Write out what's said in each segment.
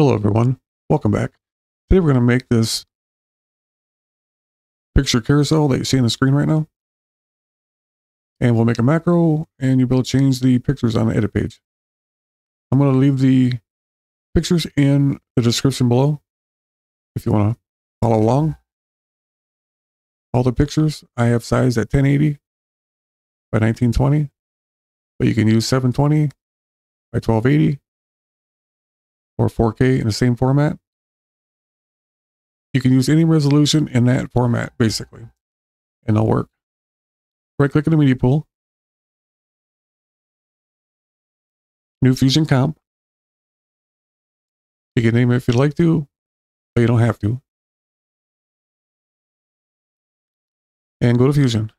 Hello everyone, welcome back. Today we're going to make this picture carousel that you see on the screen right now. And we'll make a macro and you'll be able to change the pictures on the edit page. I'm going to leave the pictures in the description below if you want to follow along. All the pictures I have sized at 1080 by 1920, but you can use 720 by 1280 or 4K in the same format. You can use any resolution in that format, basically, and it'll work. Right-click in the media pool, New Fusion Comp. You can name it if you'd like to, but you don't have to. And go to Fusion.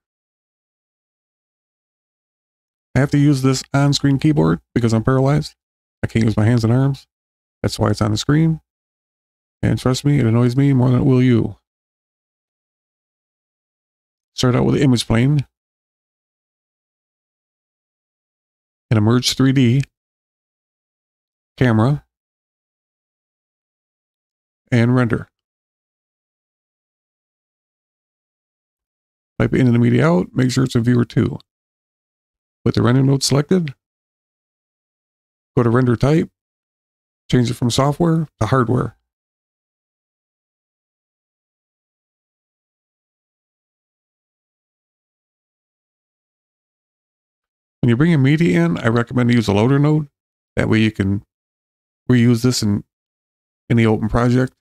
I have to use this on-screen keyboard because I'm paralyzed. I can't use my hands and arms. That's why it's on the screen. And trust me, it annoys me more than it will you. Start out with the image plane. And Emerge 3D. Camera. And render. Type in the media out. Make sure it's a viewer 2. With the render node selected, go to render type. Change it from software to hardware. When you bring a media in, I recommend to use a loader node. That way you can reuse this in any open project.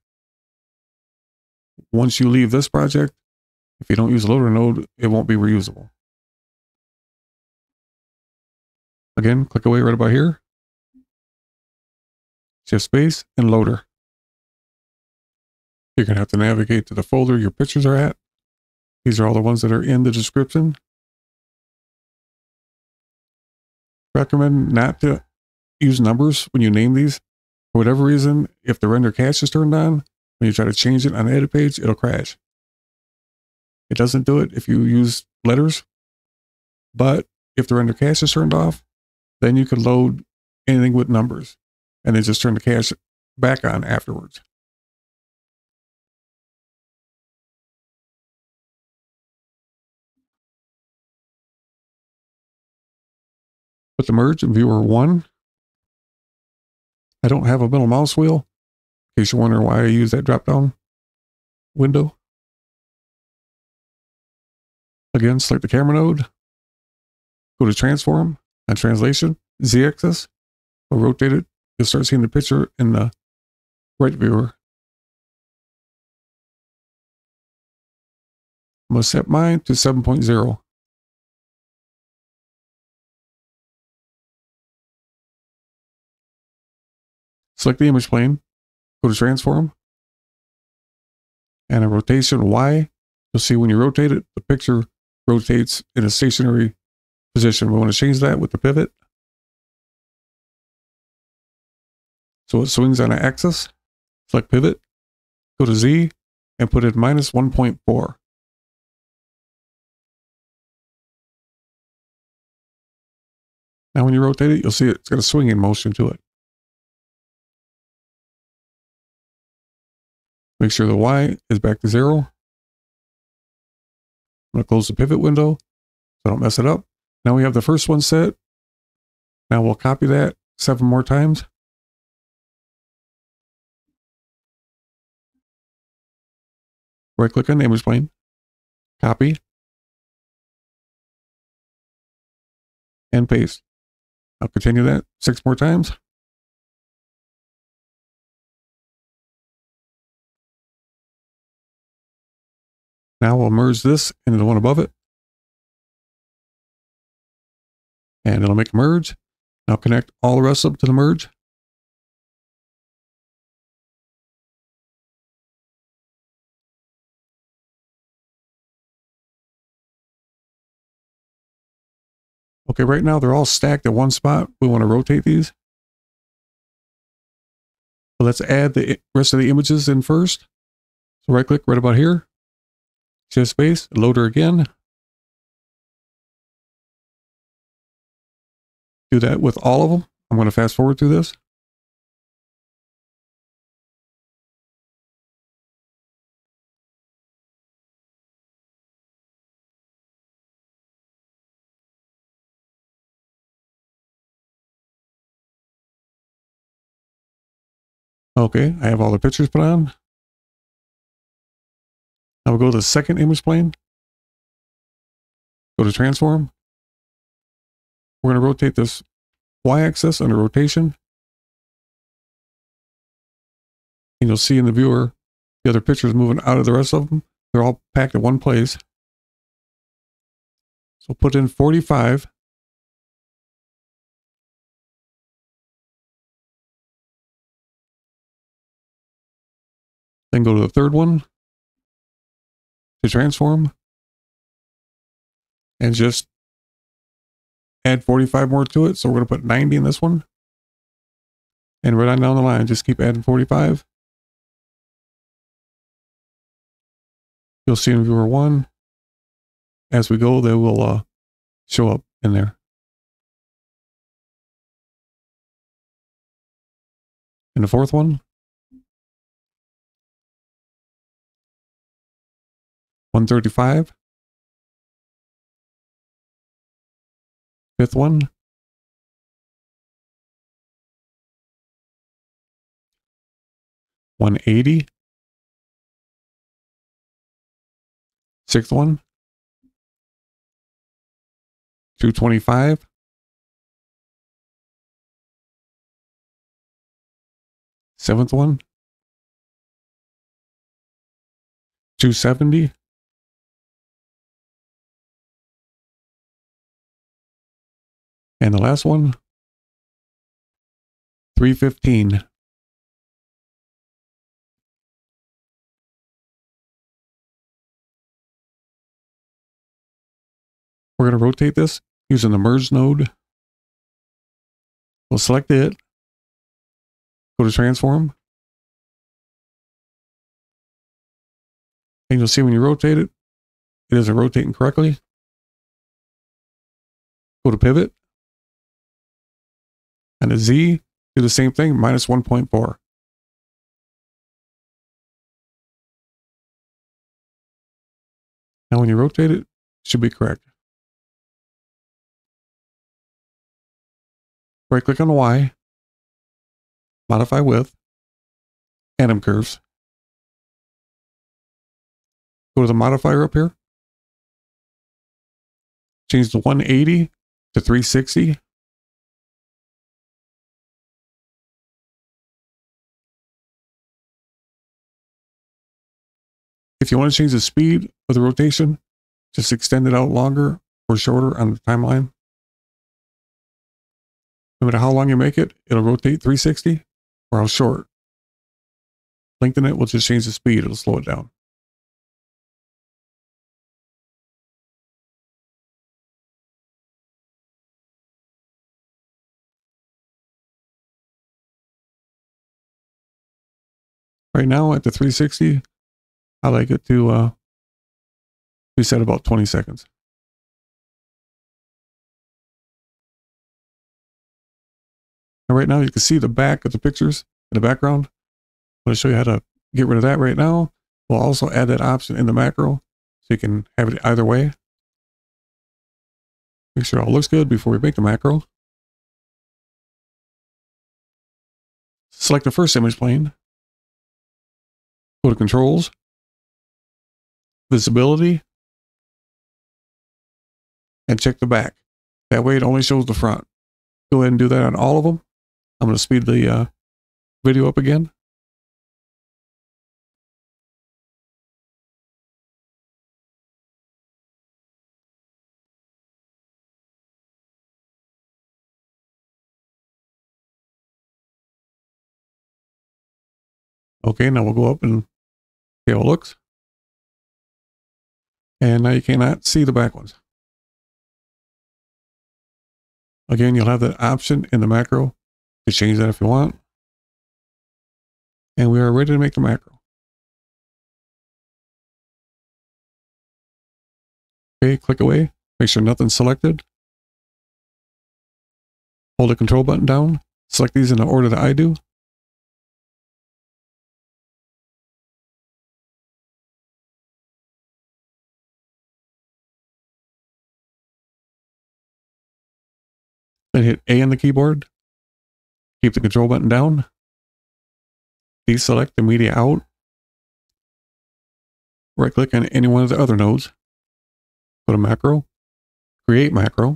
Once you leave this project, if you don't use a loader node, it won't be reusable. Again, click away right about here. Shift space and loader. You're going to have to navigate to the folder your pictures are at. These are all the ones that are in the description. Recommend not to use numbers when you name these. For whatever reason, if the render cache is turned on, when you try to change it on the edit page, it'll crash. It doesn't do it if you use letters. But if the render cache is turned off, then you can load anything with numbers and then just turn the cache back on afterwards. Put the merge in viewer 1. I don't have a middle mouse wheel, in case you're wondering why I use that drop down window. Again, select the camera node. Go to transform and translation, Z-axis. We'll rotate it. You'll start seeing the picture in the right viewer. I'm going to set mine to 7.0. Select the image plane. Go to transform. And a rotation Y. You'll see when you rotate it, the picture rotates in a stationary position. We want to change that with the pivot. So it swings on an axis. Select pivot. Go to Z and put it minus 1.4. Now when you rotate it, you'll see it's got a swinging motion to it. Make sure the Y is back to 0. I'm going to close the pivot window so I don't mess it up. Now we have the first one set. Now we'll copy that 7 more times. Right click on the image plane. Copy. And paste. I'll continue that 6 more times. Now we'll merge this into the one above it. And it'll make a merge. Now connect all the rest up to the merge. Okay, right now they're all stacked at one spot. We want to rotate these. So let's add the rest of the images in first. So right click right about here. Shift space, loader again. Do that with all of them. I'm going to fast forward through this. Okay, I have all the pictures put on. Now we'll go to the second image plane. Go to transform. We're going to rotate this y-axis under rotation. And you'll see in the viewer, the other pictures moving out of the rest of them. They're all packed in one place. So put in 45. Then go to the third one to transform. And just add 45 more to it. So we're going to put 90 in this one. And right on down the line, just keep adding 45. You'll see in viewer 1. As we go, they will show up in there. And the fourth one. 135. Fifth one. 180. Sixth one. 225. Seventh one. 270. And the last one. 315. We're going to rotate this using the merge node. We'll select it. Go to transform. And you'll see when you rotate it, it isn't rotating correctly. Go to pivot. And the Z, do the same thing, minus 1.4. Now when you rotate it, it should be correct. Right click on the Y, modify width, atom curves. Go to the modifier up here. Change the 180 to 360. If you want to change the speed of the rotation, just extend it out longer or shorter on the timeline. No matter how long you make it, it'll rotate 360 or how short. Lengthen it, we'll just change the speed, it'll slow it down. Right now at the 360, I like it to be set about 20 seconds. And right now you can see the back of the pictures in the background. I'm going to show you how to get rid of that right now. We'll also add that option in the macro so you can have it either way. Make sure it all looks good before we make the macro. Select the first image plane. Go to Controls, Visibility, and check the back. That way it only shows the front. Go ahead and do that on all of them. I'm going to speed the video up again. Okay, now we'll go up and see how it looks. And now you cannot see the back ones. Again, you'll have that option in the macro to change that if you want. And we are ready to make the macro. Okay, click away. Make sure nothing's selected. Hold the control button down. Select these in the order that I do. Then hit A on the keyboard. Keep the control button down. deselect the media out. Right click on any one of the other nodes. Go to macro, create macro.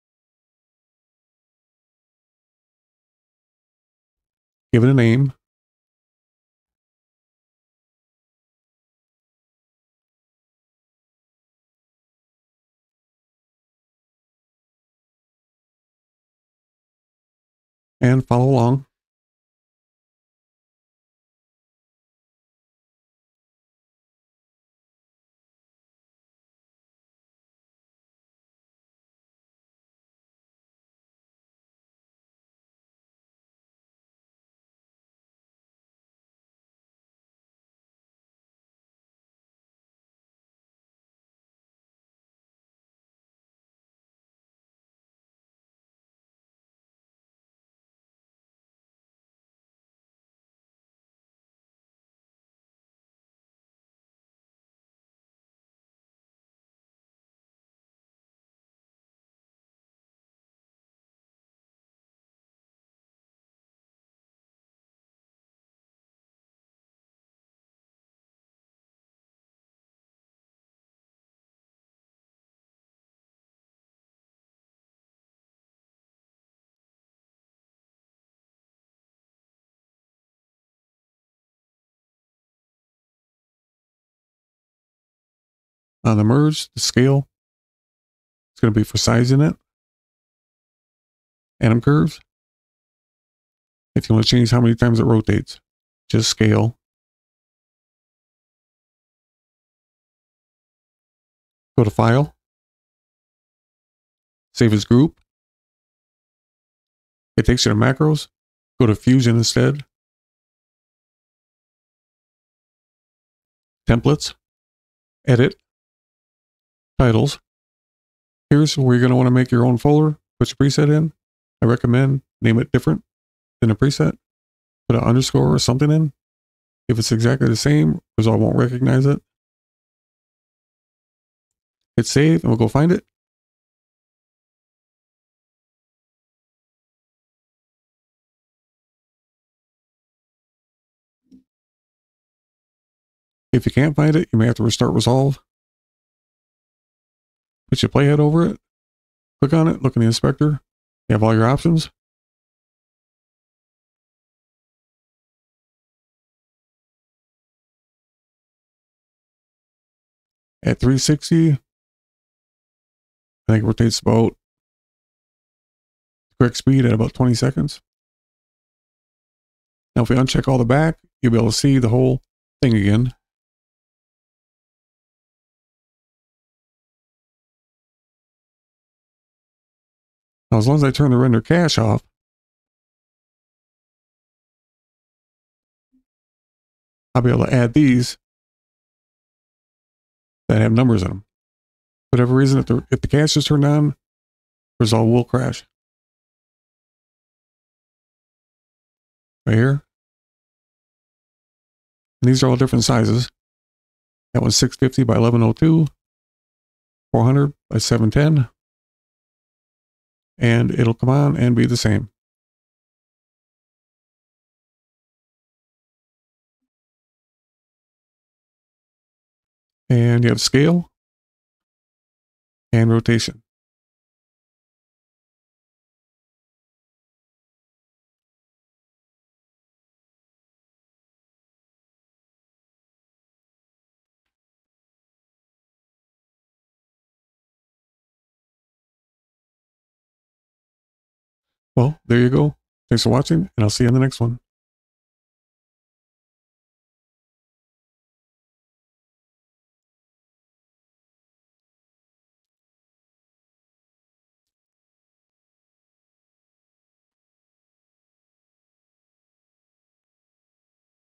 Give it a name. And follow along. On the merge, the scale, it's going to be for sizing it. Anim curves. If you want to change how many times it rotates, just scale. Go to File. Save as group. It takes you to macros. Go to Fusion instead. Templates. Edit. Titles. Here's where you're going to want to make your own folder. Put your preset in. I recommend name it different than a preset. Put an underscore or something in. If it's exactly the same, Resolve won't recognize it. Hit save and we'll go find it. If you can't find it, you may have to restart Resolve. Put your playhead over it. Click on it, look in the inspector. You have all your options. At 360, I think it rotates about correct speed at about 20 seconds. Now, if we uncheck all the back, you'll be able to see the whole thing again. Now, as long as I turn the render cache off, I'll be able to add these that have numbers in them. For whatever reason, if the cache is turned on, Resolve will crash. Right here. And these are all different sizes. That one's 650 by 1102, 400 by 710. And it'll come on and be the same. And you have scale and rotation. Well, there you go. Thanks for watching, and I'll see you in the next one.